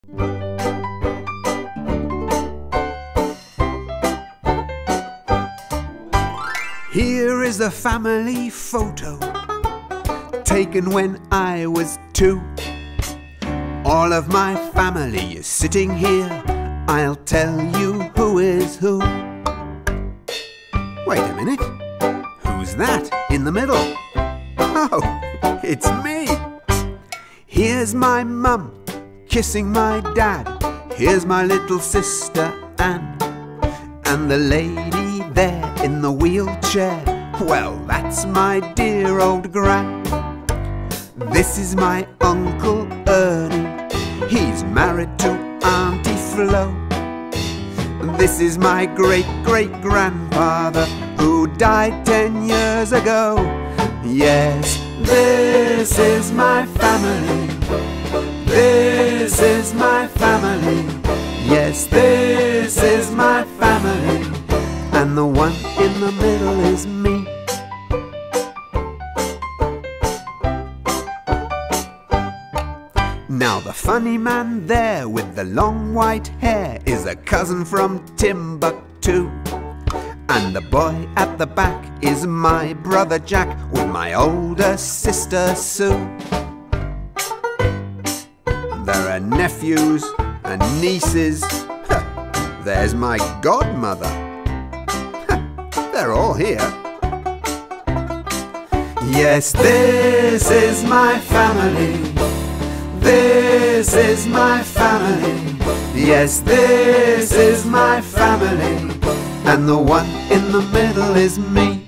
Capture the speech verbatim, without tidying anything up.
Here is a family photo taken when I was two. All of my family is sitting here. I'll tell you who is who. Wait a minute. Who's that in the middle? Oh, it's me. Here's my mum kissing my dad. Here's my little sister Anne. And the lady there in the wheelchair, well, that's my dear old gran. This is my Uncle Ernie. He's married to Auntie Flo. This is my great-great-grandfather who died ten years ago. Yes, this is my family. This is my family. Yes, this is my family. And the one in the middle is me. Now the funny man there with the long white hair is a cousin from Timbuktu. And the boy at the back is my brother Jack with my older sister Sue. There are nephews and nieces. There's my godmother. They're all here. Yes, this is my family. This is my family. Yes, this is my family. And the one in the middle is me.